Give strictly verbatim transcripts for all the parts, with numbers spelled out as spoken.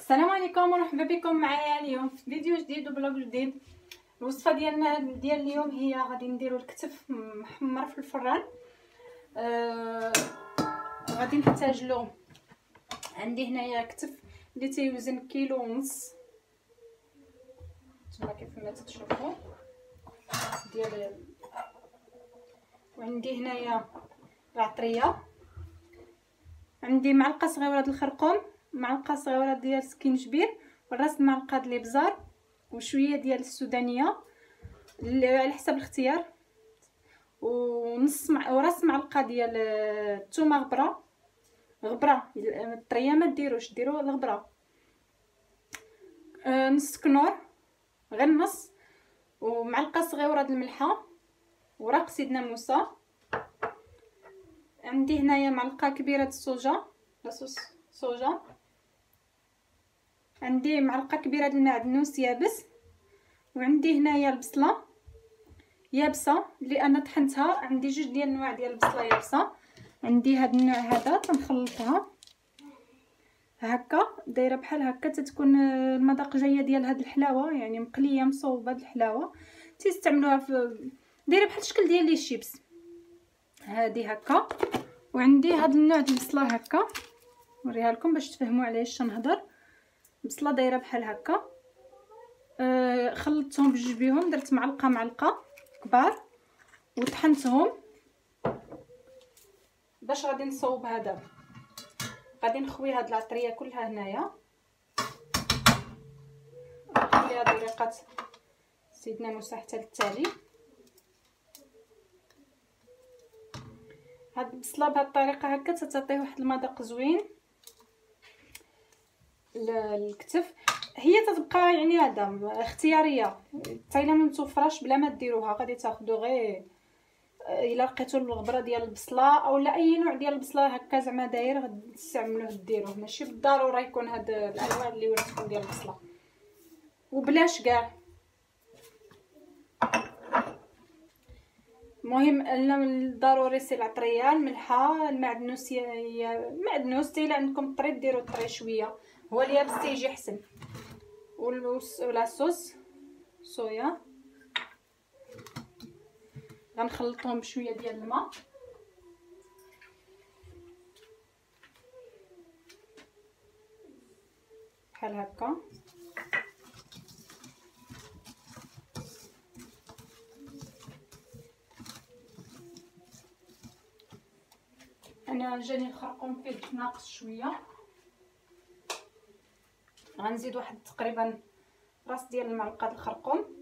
السلام عليكم ومرحبا بكم معايا اليوم في فيديو جديد وبلوغ جديد. الوصفه ديالنا ديال اليوم هي غادي نديرو الكتف محمر في الفران. آه غادي نحتاج له، عندي هنايا كتف اللي تيوزن كيلو ونص كما كيف ما تشوفوا ديال، وعندي هنايا العطريه، عندي معلقه صغيره د الخرقوم، معلقه صغيره ديال السكينجبير، وراس معلقه د الابزار، وشويه ديال السودانيه على حسب الاختيار، ونص مع... وراس معلقه ديال الثومه غبره غبره الطريه ما ديروش، ديروا الغبره، أه نص كنور غير نص، ومعلقه صغيره د الملحه، ورق سيدنا موسى. عندي هنايا معلقه كبيره د الصوجا لاصوص صوجا، عندي معلقه كبيره د المعدنوس يابس، وعندي هنايا البصله يابسه اللي انا طحنتها. عندي جوج ديال الانواع ديال البصله يابسه، عندي هذا النوع هذا تنخلطها هكا دايره بحال هكا، تتكون المذاق جايه ديال هاد الحلاوه، يعني مقليه مصوبه هاد الحلاوه، تيستعملوها في دايره بحال الشكل ديال لي شيبس هادي هكا. وعندي هاد النوع ديال البصله هكا، نوريها لكم باش تفهموا علاش تنهضر. بصله دايره بحال هكا، أه خلطتهم بجوج بيهم، درت معلقه معلقه كبار وطحنتهم باش غادي نصوب هذا. غادي نخوي هاد العطريه كلها هنايا، نخليها طريقه سيدنا موسى حتى للتالي. هاد البصله بهاد الطريقه هكا تتعطيه واحد المذاق زوين للكتف. هي تتبقى يعني هذا اختياريه، حتى الا ما متوفراش بلا ما ديروها غادي تاخذوا غير الا لقيتوا الغبره ديال البصله او لا اي نوع ديال البصله هكا زعما داير غادي تستعملوه ديروه، ماشي بالضروره يكون هاد الانواع اللي وريتكم ديال البصله، وبلاش كاع. المهم ان ضروري سي العطريه الملحه المعدنوس، المعدنوس حتى الا عندكم الطري ديروا الطري شويه، هو اليابس تيجي احسن، ولاصوص صويا غنخلطهم بشويه ديال الماء بحال هكا. انا جاني الخرقوم فيه ناقص شويه، غنزيد واحد تقريبا راس ديال المعلقه د الخرقوم.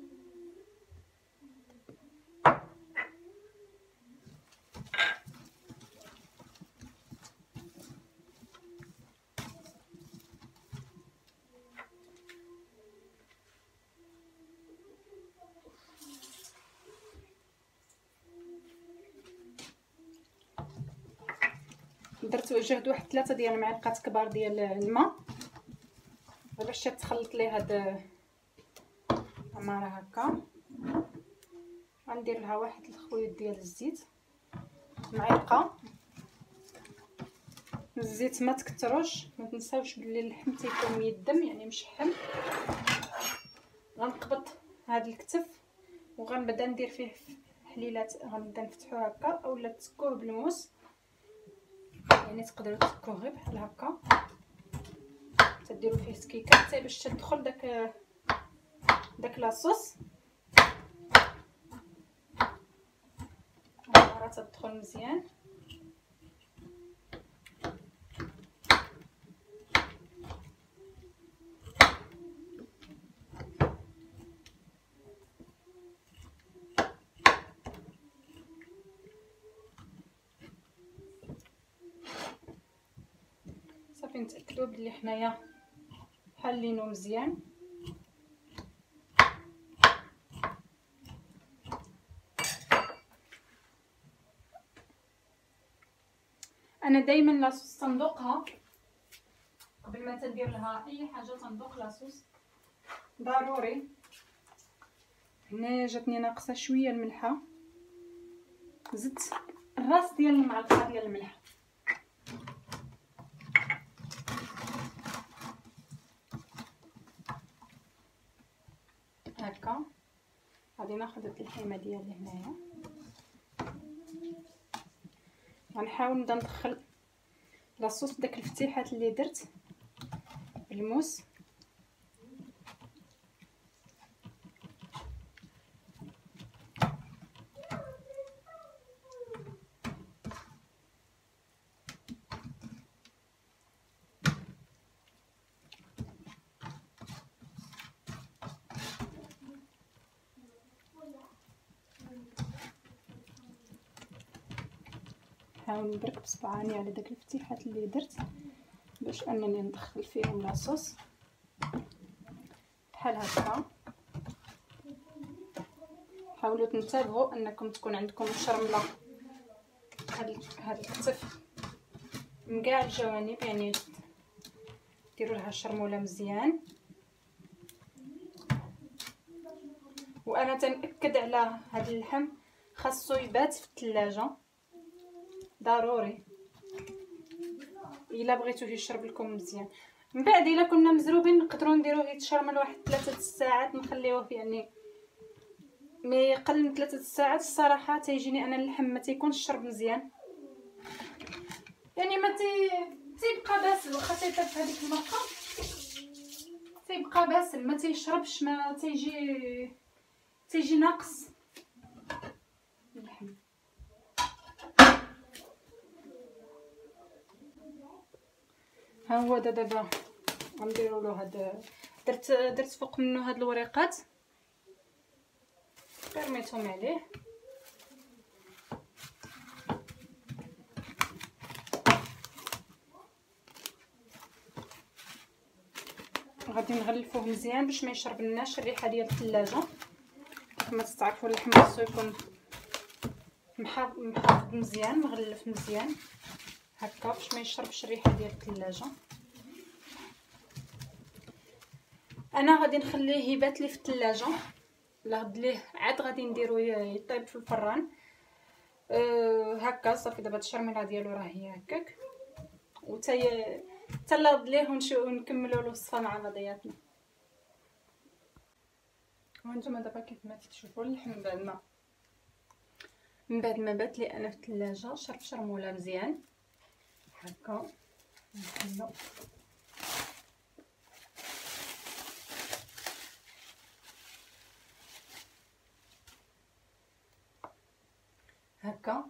درت وجهت واحد ثلاثة ديال المعالق كبار ديال الماء باش تخلط ليه هاد التماره هكا. غندير لها واحد الخويط ديال الزيت، معلقه الزيت ما تكثروش، ما تنساوش بلي اللحم تيكون ميدم يعني مشحم. غنقبط هاد الكتف وغنبدا ندير فيه حليلات، غنبدا نفتحو هكا اولا تسكوه بالموس، يعني تقدروا تسكوه غير بحال هكا، تديروا فيه سكيكه حتى باش تدخل داك داك لاصوص، راه تدخل مزيان. صافي نتاكدوا بلي حنايا حالينو مزيان. انا دائما لاصوص تندوقها قبل ما تندير لها اي حاجه، تندوق لاصوص ضروري. هنا جاتني ناقصه شويه الملحه، زدت الراس ديال المعلقه ديال الملح. هكا. غادي ناخذ هاد اللحيمه ديالي هنايا، غنحاول نبدا ندخل لاصوص داك الفتيحات اللي درت بالموس. نحاول نبرك بصبعاني على داك الفتيحات اللي درت باش انني ندخل فيهم لاصوص بحال هكا. حاولوا تنتبهوا انكم تكون عندكم الشرمله هاد هاد الكتف من كاع الجوانب، يعني ديروا لها الشرموله مزيان. وانا تنأكد على هاد اللحم خاصو يبات في الثلاجه ضروري الا بغيتوه يشرب لكم مزيان. من بعد الا كنا مزروبين نقدروا نديروه يتشرمل واحد ثلاثة الساعات، نخليوه يعني ما يقل من ثلاثة الساعات. الصراحه تيجيني انا اللحم ما تيكونش شرب مزيان، يعني ما تي تيبقى باسل، واخا تيطيب في هذيك المرقه تيبقى باسل ما تيشربش، ما تيجي تيجي ناقص اللحم. ها هو دا دابا غنديروا له هذا، درت درت فوق منه هاد الوريقات رميتهم عليه. غادي نغلفوه مزيان باش ما يشربلناش الريحه ديال الثلاجه. كما تتعرفوا اللحم خصو يكون محافظ مزيان مغلف مزيان هكا باش ما يشربش الريحه ديال الثلاجه. انا غادي نخليه يبات لي في الثلاجه لغد ليه عاد غادي نديرو يطيب في الفران. أه هكا صافي. دابا الشرميله ديالو راه هي هكاك، وتاي تلغد ليه ونشوفو نكملوا له الوصفه مع بعضياتنا. وانتم دابا كيف ما تشوفوا اللحم بعد ما من بعد ما بات لي انا في الثلاجه شرب شرموله مزيان هكا. نحلو هكا.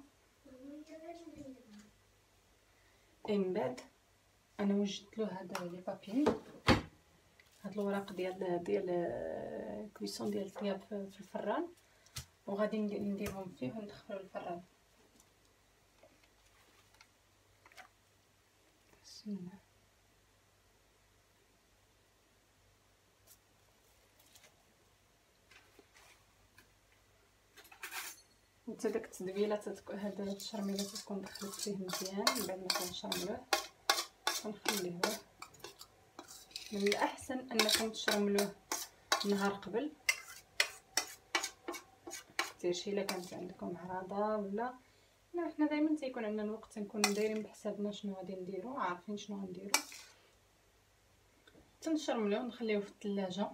من بعد انا وجدت له هذا لي بابي، هاد الوراق ديال ديال كويسون ديال الطياب في الفران، وغادي نديرهم فيه وندخلو الفران. بسم الله. حتى داك التتبيله هاد الشرميله تكون دخلت فيه مزيان. من بعد ما كنشرملوه كنخليوه. من الاحسن انكم تشرملوه نهار قبل، حتى الا كانت عندكم عراضه ولا لا. حنا دائما تيكون عندنا الوقت تنكونوا دايرين بحسابنا شنو غادي نديرو، عارفين شنو غنديرو. تنشرملوه نخليوه في الثلاجه.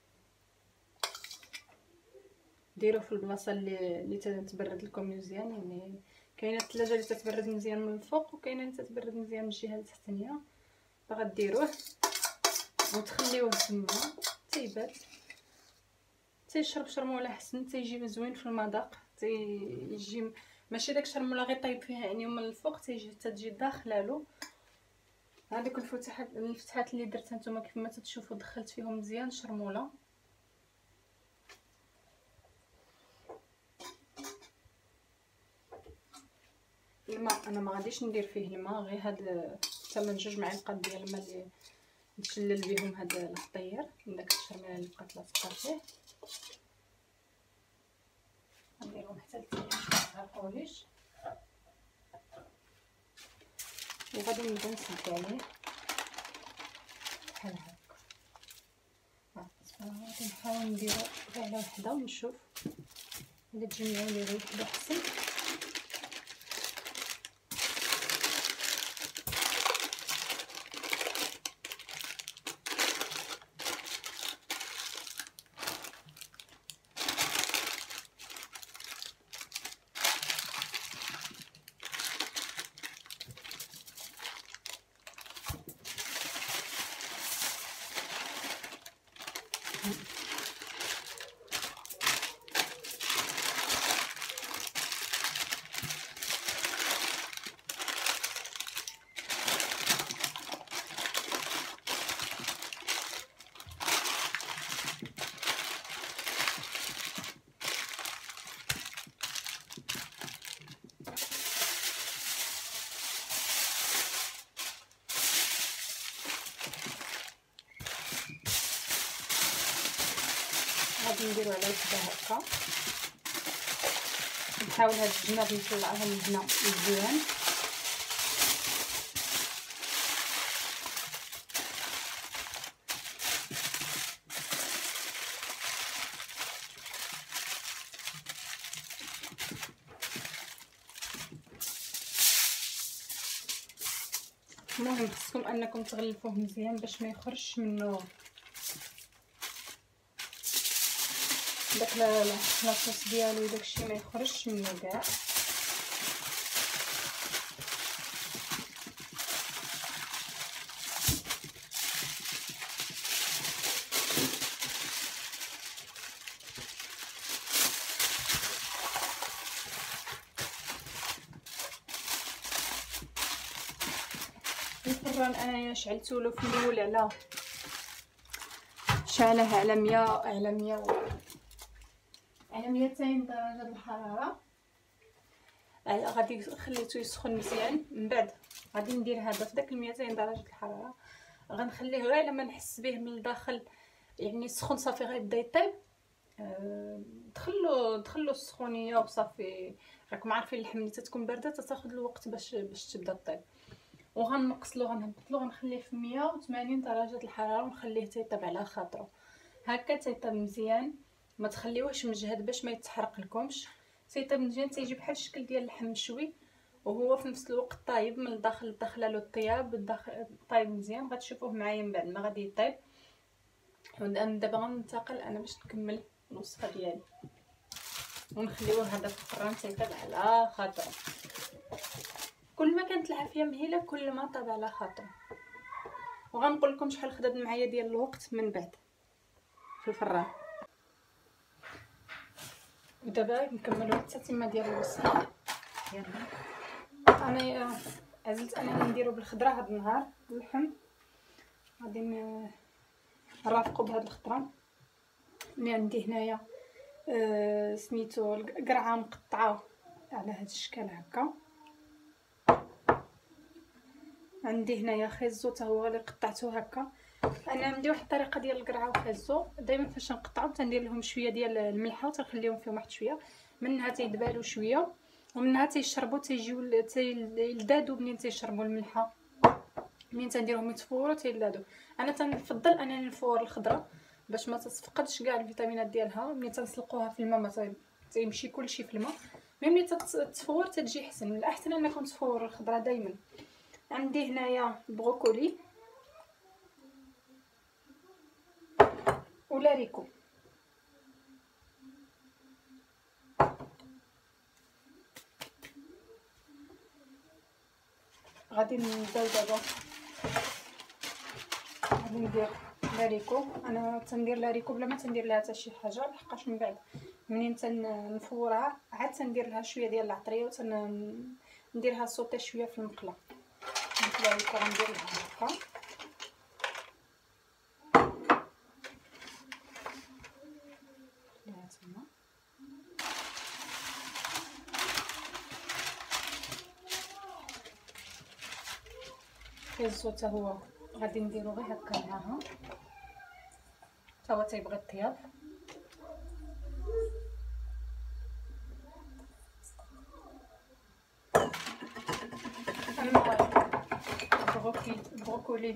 ديروه في البلاصه اللي اللي تتبرد لكم مزيان، يعني كاينه الثلاجه اللي تتبرد مزيان من الفوق وكاينه اللي تتبرد مزيان من الجهه التحتانيه. فغديروه وتخليوه تما تيبات، تيشرب شرموله حسن، تيجي زوين في المذاق، تيجي ماشي داك الشرموله غير طيب فيها يعني من الفوق، تيجي تتجي داخله له. هذوك الفتحات الفتحات اللي درتها نتوما كيف ما تشوفوا دخلت فيهم مزيان شرموله. الماء انا ما غاديش ندير فيه الماء، غير هاد ثمن جوج معالق ديال الماء اللي نشلل بهم هاد الخطير من داك الشرميله اللي بقات لاصقه فيه. نديرهم حتى لتيغرقوليش، وغادي نبدا نسد عليه بحال هكا. غادي نحاول نديرو غير على وحده ونشوف الا تجمعوا لي غير وحده احسن. غادي نديرو على وحده هكا. نحاول هاد الجناب نطلعها للبنه مزيان. المهم خصكم انكم تغلفوه مزيان باش ما يخرجش منه داك لاصوص ديالو، داكشي ما يخرجش منه كاع. الفران انايا شعلته له في الاول على شعلها على مية على مية و... على ميتين درجه الحراره. غادي خليته يسخن مزيان، من بعد غادي ندير هذا في داك ميتين درجه الحراره، غنخليه غير لما نحس به من الداخل يعني سخون صافي غيبدا يطيب. أه دخلوا دخلوا السخونيه وصافي. راكم عارفين اللحم ملي تتكون بارده تاخذ الوقت باش باش تبدا طيب. وغنقصلو غنهبطلو غنخليه في مية وثمانين درجه الحراره ونخليه تيطيب على خاطرو هكا تيطيب مزيان. ما تخليوهش مجهد باش ما يتحرق لكمش. تيطيب مزيان تيجي بحال الشكل ديال اللحم مشوي وهو في نفس الوقت طايب من الداخل، داخله له الطياب الداخل طايب مزيان. غتشوفوه معايا من بعد ما غادي يطيب. انا دابا غننتقل انا باش نكمل الوصفه ديالي ونخليوه هذا في الفران تيطيب على خاطرو. كل ما كانت العافيه مهيله كل ما طاب على خاطر. وغنقول لكم شحال خدات معايا ديال الوقت من بعد في الفران. ودابا نكملوا التتمه ديال الوصفه ديالنا. انا عزلت انا نديرو بالخضره هذا النهار اللحم، غادي نرافقوا بهاد الخضره اللي عندي هنايا. أه سميتو القرعه مقطعه على هذا الشكل هكا. عندي هنايا خيزو حتى هو اللي قطعته هكا. انا عندي واحد الطريقه ديال القرعه وخيزو دائما فاش نقطعو تندير لهم شويه ديال الملحه وتنخليهم فيهم واحد شويه، منها تيدبالوا شويه ومنها تيشربوا تيجيو تيلدادوا. منين تيشربوا الملحه منين تنديرهم يتفوروا تيلدادوا. انا تنفضل انني نفور الخضره باش ما تتفقدش كاع الفيتامينات ديالها. ملي تنسلقوها في الماء ما تيمشي كلشي في الماء، ملي تتفور تتجي حسن. من الاحسن انكم تفوروا الخضره دائما. عندي هنايا بروكولي ولاريكو. غادي نبداو دابا. غادي ندير لاريكو. انا تندير لاريكو بلا ما تندير لها حتى شي حاجه، لحقاش من بعد منين تنفورها عاد تندير لها شويه ديال العطريه وتنديرها صوتي شويه في المقله. لاريكو غندير لها هكا. خيزو حتى هو غادي نديرو غير هكا معاها، حتى هو تيبغي الطياب. اما البروكلي البروكولي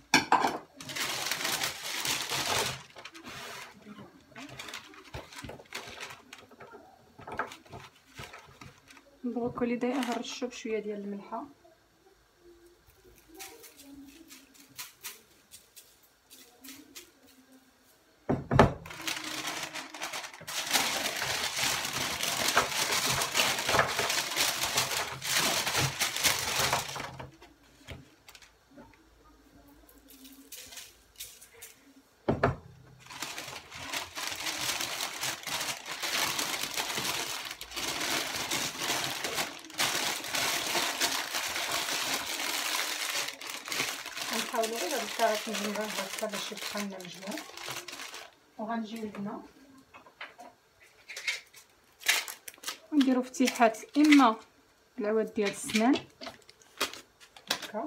البروكولي دايما غنرشو بشويه ديال الملحه. غنحاولوا غير هاد الكرات نجمعوه هكا باش يبقى لنا مجموع. وغنجيو لهنا ونديرو فتيحات اما العواد ديال السنان هكا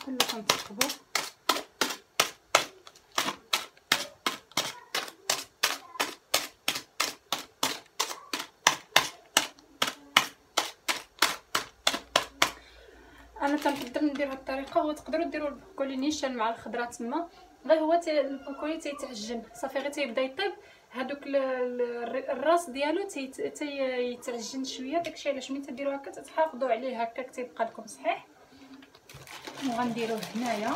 كله كنثقبو. انا تنفضل ندير هاد الطريقه، وتقدروا ديروا البروكولي نيشان مع الخضره تما، غير هو البروكولي تيتعجن صافي، غير تيبدا يطيب هادوك الراس ديالو تيتعجن شويه، داكشي علاش ملي تديروا هكا تتحافظوا عليه هكاك تيبقى لكم صحيح. وغنديروه هنايا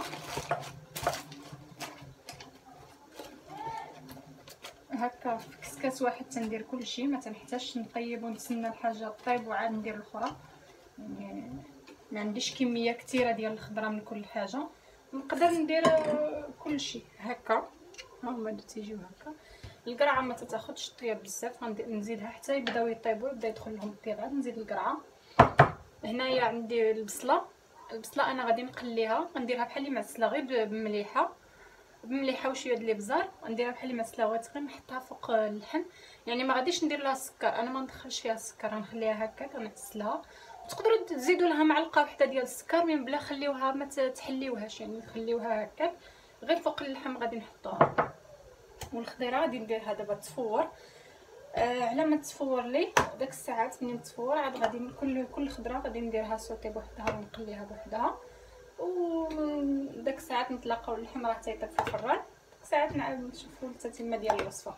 هكا في كسكاس واحد تندير كلشي، ما تنحتاجش نطيب ونتسنى الحاجه طيب وعاد ندير الاخرى. يعني ما عنديش كميه كثيره ديال الخضره من كل حاجه، نقدر ندير كلشي هكا. ها هما تيجيو هكا. القرعه ما تتاخذش طياب بزاف، غنزيدها حتى يبداو يطيبوا، يبدا يدخل لهم الطياب، عاد نزيد القرعه. هنايا عندي البصله. البصله انا غادي نقليها، غنديرها بحال اللي معسله غير بمليحه بمليحه وشويه د الابزار، غنديرها بحال اللي معسله وغير نحطها فوق اللحم. يعني ما غاديش ندير لها السكر، انا ما ندخلش فيها السكر، غنخليها هكا كنعسلها. تقدروا تزيدوا لها معلقه وحده ديال السكر، من بلا خليوها ما تحليوهاش، يعني خليوها هكا غير فوق اللحم غادي نحطوها. والخضيره غادي نديرها دابا تفور. آه على ما تفور لي داك الساعات منين تفور عاد غادي كل كل خضره غادي نديرها سوطي بوحدها ونقليها بوحدها، وداك الساعات نتلاقاو. اللحم راه تيطيب في الفران، داك الساعات نعاود نشوفوا التتمه ديال الوصفه.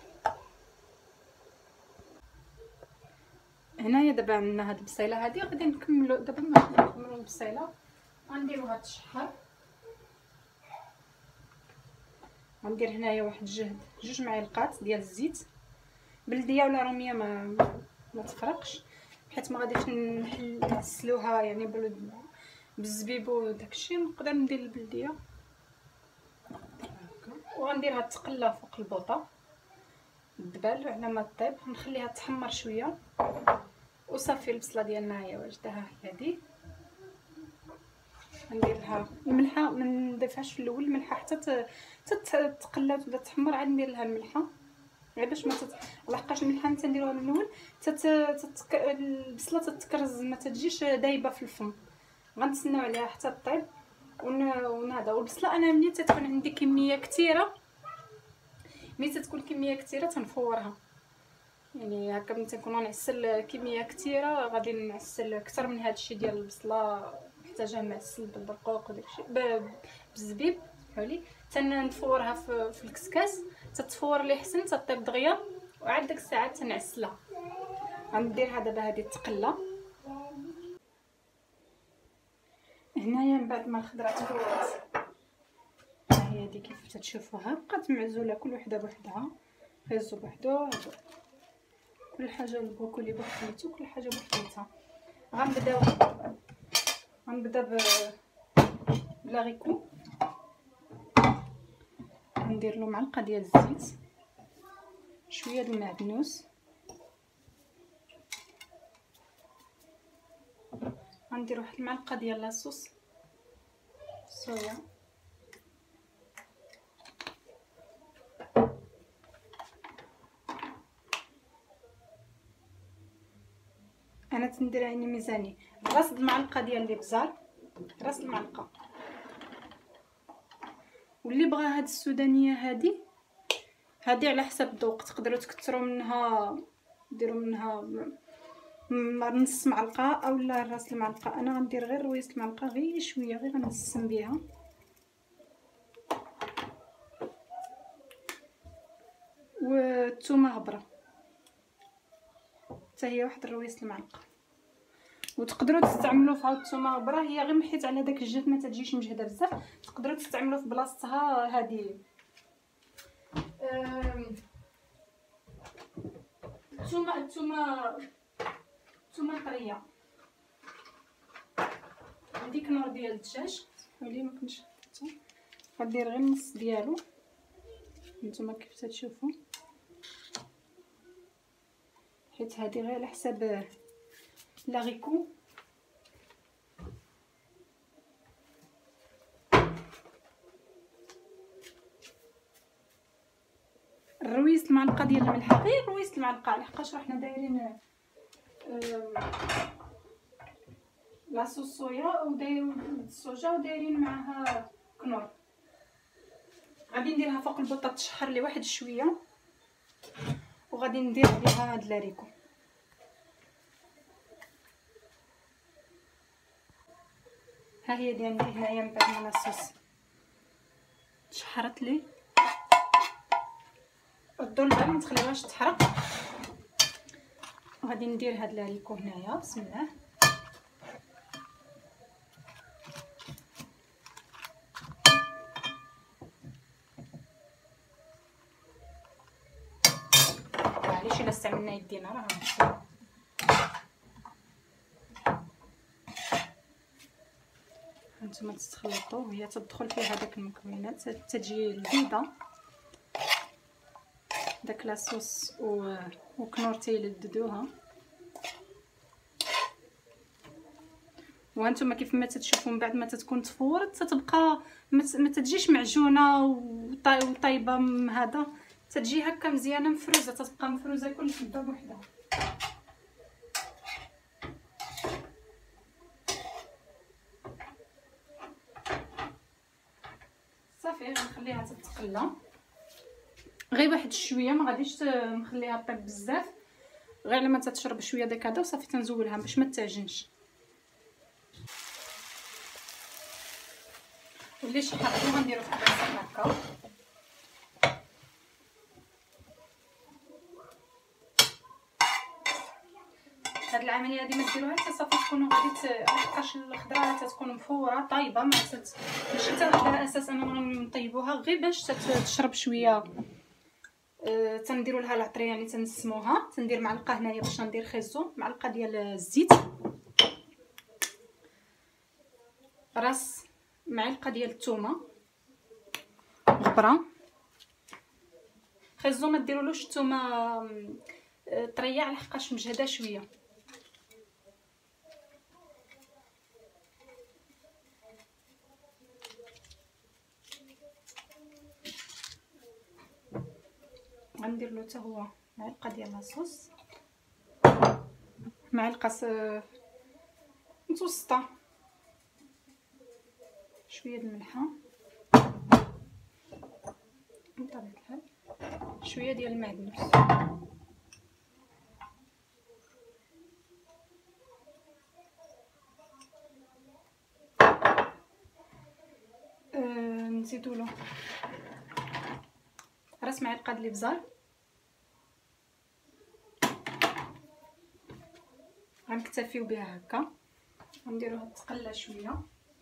هنايا دابا عندنا هاد البصيله هادي غادي نكملوا دابا نكملوا البصيله. غنديروها تشحر. غندير هنايا واحد جهد جوج معالق ديال الزيت، بلديه ولا روميه ما ما تفرقش، حيت ما غاديش نحسلوها يعني بالزبيب وداكشي، نقدر ندير البلديه هكا. وغنديرها تقلى فوق البوطه الدبال على ما طيب، نخليها تحمر شويه وصافي. البصله ديالنا هي واجده، هي هذه. ندير لها الملحه، ما نضيفهاش في الاول الملحه حتى تتقلى وتبدا تحمر، عاد ندير لها الملحه غير باش ما تت... لحقاش الملحه ملي تنديروها من الاول تت... تت... البصله تتكرز، ما تجيش دايبه في الفم. غنتسناو عليها حتى طيب ون... ونهضا. والبصله انا ملي تتكون عندي كميه كثيره، ملي تتكون كميه كثيره تنفورها، يعني هكا ملي تنكون نعسل كميه كثيره غادي نعسل اكثر من هذا الشيء ديال البصله، محتاجه معسل بالبرقوق وداكشي بالزبيب حولي، تنفورها في, في الكسكاس تتفور لي حسن تطيب دغيا، وعاد ديك الساعات تنعسلها. غنديرها دابا هذه تقلى. هنايا من بعد ما الخضره تفورت ها هي هذه كيف تتشوفوها، بقات معزوله كل وحده بوحدها، هزو بوحدو هادو كل حاجه، البروكولي بوحديتو كل حاجه بوحديتها. غنبداو غنبدا ب بلاغيكو، ندير له معلقه ديال الزيت، شويه د المعدنوس، غندير واحد المعلقه ديال لاصوص صويا، انا تندير عيني ميزاني، راس المعلقه ديال الابزار، راس المعلقه. واللي بغى هاد السودانيه هادي هادي على حسب الذوق، تقدروا تكثروا منها ديروا منها نص معلقه اولا راس المعلقه. انا غندير غير رويس المعلقه، غير شويه غير غنسم بها. والثومه هبره حتى هي واحد الرويس المعلقه. وتقدروا تستعملوا في هاد الثومه هبره، هي غير محيت على داك الجهد ما تجيش مجهده بزاف، تقدروا تستعملوا في بلاصتها هذه الثومه الثومه الثومه طريه. عندي كنور ديال الدجاج ولي ما كنتش حطيته، غندير غير النص ديالو نتوما كيف تشوفوا، حيت هذه غير على حساب لاغيكو. الرويس المعلقه ديال الملحه، غير رويس المعلقه، لحقاش حنا دايرين لاصوص صويا ودايرين الصوجا ودايرين معاها كنور. غادي نديرها فوق البطاط تشحر لي واحد شويه وغادي ندير عليها هاد لاريكو. ها هي دي عندي هنايا من بعد ما لاصوص تشحرت لي. ردوا البال ما تخليوهاش تحرق. وغادي ندير هاد لاريكو هنايا. بسم الله. معليش الا استعملنا يدينا راه هانتوما تتخلطوا وهي تدخل فيها داك المكونات تتجي لذيذه. داك لاصوص و وكنور تيلذذوها. وهانتوما كيف ما تتشوفوا من بعد ما تتكون تفورت تتبقى ما تجيش معجونه وطايبه هذا، تتجي هكا مزيانه مفروزه، تتبقى مفروزه كل حبه بوحدها. صافي غنخليها تتقلى غير واحد شويه، ما غاديش نخليها طيب بزاف، غير لما تتشرب شويه داك هذا وصافي تنزولها باش ما تعجنش. واللي شحرتو غنديرو في الطاسه هكا. هاد العمليه هادي ما ديروها حتى صافي تكونوا غادي لحقاش الخضره تتكون مفوره طايبه، ما تت ماشي حتى على اساس اننا نطيبوها غير باش تشرب شويه. أه تنديروا لها العطريه يعني تنسموها. تندير معلقه هنايا باش ندير خيزو، معلقه ديال الزيت، راس معلقه ديال الثومه، غبره. خيزو ما ديرولوش الثومه طريه لحقاش مجهده شويه. غندير له حتى هو معلقه ديال لاصوص، معلقه متوسطه، شويه د الملحه بطبيعه الحال، شويه ديال المعدنوس. أه نزيدو له راس معلقه د الابزار، غنكتفيو بها هكا. غنديروها تقلى شويه.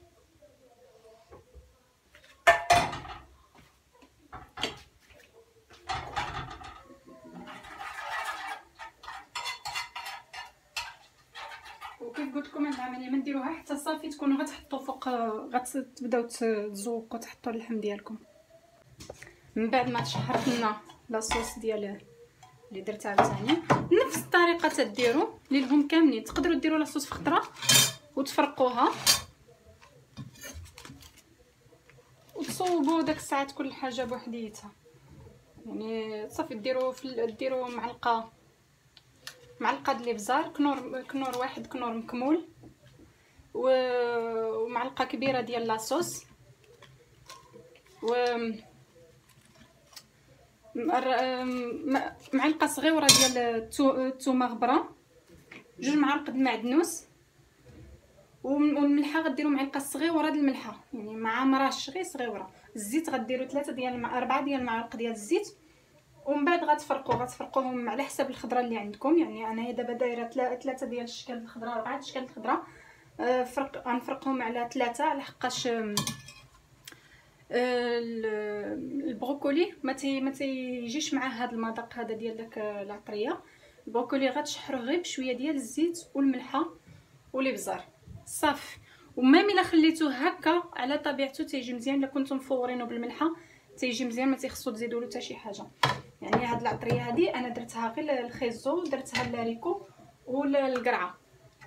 وكيف قلت لكم هاد العمليه ما نديروها حتى صافي تكونوا غتحطوا فوق، غتبداو تزوقوا تحطوا اللحم ديالكم. من بعد ما تشحرت لنا لاصوص ديال اللي درت عاوتاني نفس الطريقه تديروا ليهم كاملين. تقدروا ديروا لاصوص في خضره وتفرقوها وتصوبوا داك الساعات كل حاجه بوحديتها، يعني صافي ديروا في ديروا معلقه معلقه د الابزار، كنور كنور واحد كنور مكمول، ومعلقه كبيره ديال لاصوص، و معلقه صغيره ديال الثومه غبره، جوج معالق د المعدنوس، والملحه غديروا معلقه صغيره د الملحه يعني مع مراش غير صغيره. الزيت غديروا ثلاثه ديال اربعه ديال المعالق ديال الزيت، ومن بعد غتفرقوا غتفرقوهم على حسب الخضره اللي عندكم. يعني انايا دابا دايره ثلاثه ديال الاشكال الخضراء، اربعه اشكال الخضراء، أه فرق غنفرقهم على ثلاثه على حقاش البروكولي ما تي ما تيجيش معاه هذا المذاق هذا ديال داك العطريه. البروكولي غتشحرو غير بشويه ديال الزيت والملحه والابزار صافي. ومام الا خليتوه هكا على طبيعته تيجي مزيان. الا كنتم مفورينه بالملحه تيجي مزيان، ما تيخصو تزيدوا له حتى شي حاجه. يعني هاد العطريه هذه انا درتها غير الخيزو، درتها اللاريكو والقرعه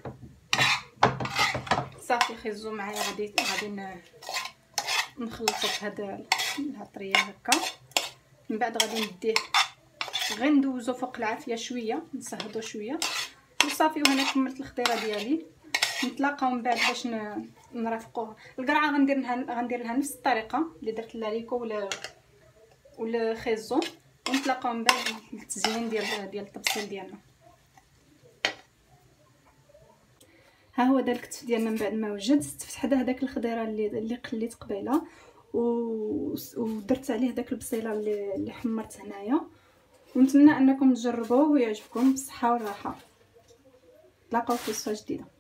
صافي. خيزو معايا غادي غادي نخلطو في هاد العطريه هكا. من بعد غادي نديه غير ندوزو فوق العافيه شويه، نصهدو شويه وصافي. وهنا كملت الخضيره ديالي. نتلاقاو من بعد باش نرافقوها. القرعه غندير لها غندير لها نفس الطريقه اللي درت لاريكو ولا ولا خيزو، ونتلاقاو من بعد التزيين ديال ديال الطبسيل ديالنا. ها هو داك الكتف ديالنا من بعد ما وجد. استفت حدا هذاك الخضيره اللي اللي قليت قبيله ودرت عليه داك البصيله اللي, اللي حمرت هنايا. ونتمنى انكم تجربوه ويعجبكم بالصحه والراحه. نتلاقاو في وصفه جديده.